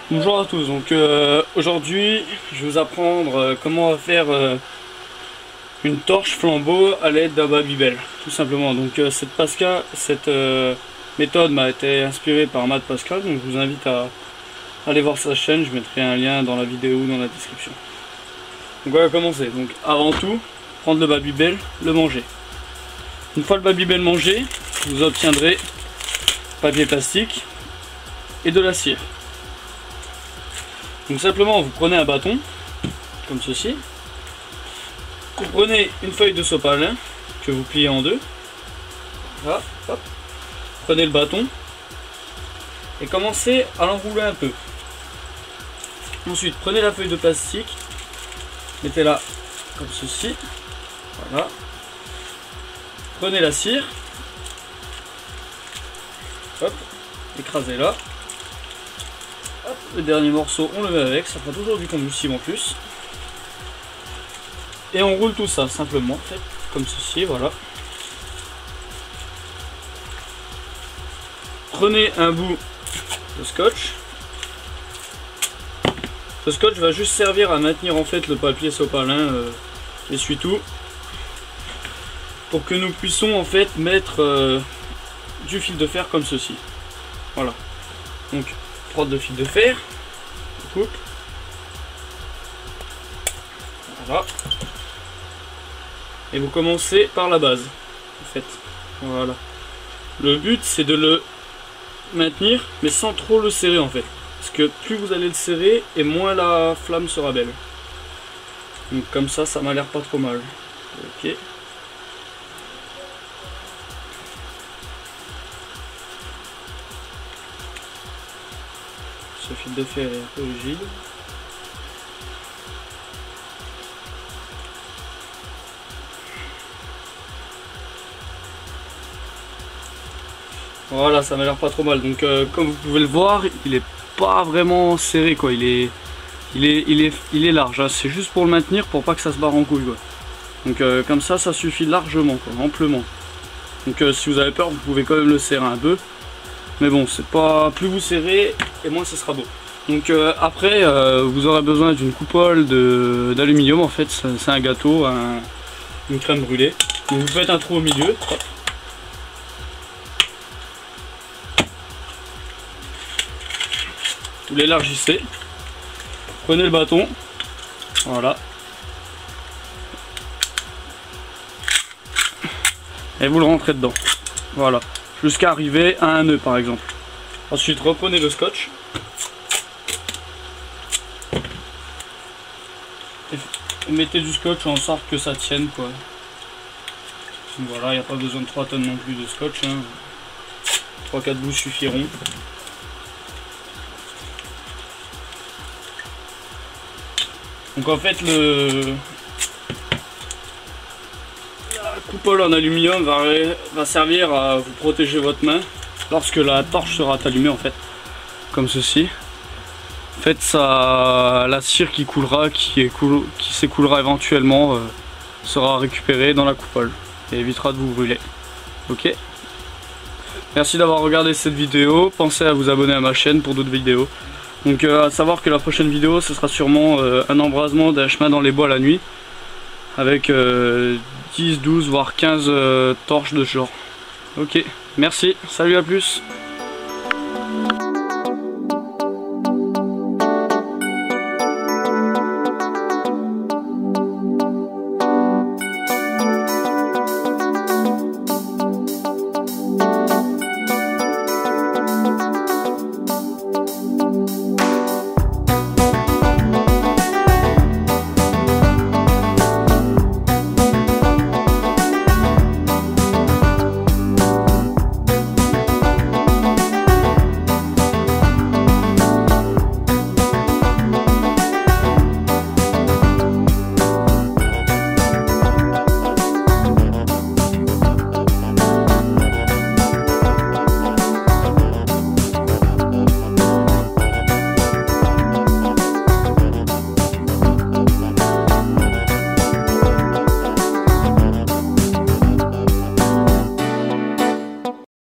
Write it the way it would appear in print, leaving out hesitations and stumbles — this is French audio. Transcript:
Bonjour à tous, donc aujourd'hui je vais vous apprendre comment on va faire une torche flambeau à l'aide d'un Babybel, tout simplement. Donc cette méthode m'a été inspirée par Matt Pascal, donc je vous invite à aller voir sa chaîne, je mettrai un lien dans la vidéo ou dans la description. Donc on va commencer, donc avant tout, prendre le Babybel, le manger. Une fois le Babybel mangé, vous obtiendrez papier plastique et de la cire. Donc simplement vous prenez un bâton, comme ceci, vous prenez une feuille de sopalin que vous pliez en deux, là, hop. Prenez le bâton et commencez à l'enrouler un peu. Ensuite prenez la feuille de plastique, mettez-la comme ceci, voilà. Prenez la cire, hop, écrasez-la. Le dernier morceau on le met avec, ça fera toujours du combustible en plus. Et on roule tout ça simplement, en fait, comme ceci, voilà. Prenez un bout de scotch. Ce scotch va juste servir à maintenir en fait le papier sopalin essuie-tout, pour que nous puissions en fait mettre du fil de fer comme ceci. Voilà. Donc prendre de fil de fer, on coupe, voilà, et vous commencez par la base, en fait, voilà. Le but c'est de le maintenir, mais sans trop le serrer en fait, parce que plus vous allez le serrer, et moins la flamme sera belle. Donc comme ça m'a l'air pas trop mal. Ok. Ce fil de fer est un peu rigide. Voilà, ça m'a l'air pas trop mal. Donc comme vous pouvez le voir, il est pas vraiment serré quoi. Il est large. Hein. C'est juste pour le maintenir, pour pas que ça se barre en couille quoi. Donc comme ça suffit largement quoi, amplement. Donc si vous avez peur, vous pouvez quand même le serrer un peu. Mais bon, c'est pas, plus vous serrez et moins ce sera beau. Donc après vous aurez besoin d'une coupole d'aluminium en fait, c'est un gâteau, une crème brûlée. Donc vous faites un trou au milieu. Hop. Vous l'élargissez. Prenez le bâton. Voilà. Et vous le rentrez dedans. Voilà. Jusqu'à arriver à un nœud par exemple. Ensuite reprenez le scotch. Et mettez du scotch en sorte que ça tienne quoi. Voilà, il n'y a pas besoin de 3 tonnes non plus de scotch. Hein. 3-4 bouts suffiront. Donc en fait la coupole en aluminium va servir à vous protéger votre main lorsque la torche sera allumée en fait. Comme ceci. En fait la cire qui coulera, qui s'écoulera éventuellement sera récupérée dans la coupole et évitera de vous brûler. Ok. Merci d'avoir regardé cette vidéo, pensez à vous abonner à ma chaîne pour d'autres vidéos. Donc à savoir que la prochaine vidéo ce sera sûrement un embrasement d'un chemin dans les bois la nuit avec 10, 12 voire 15 torches de ce genre. Ok, merci, salut, à plus.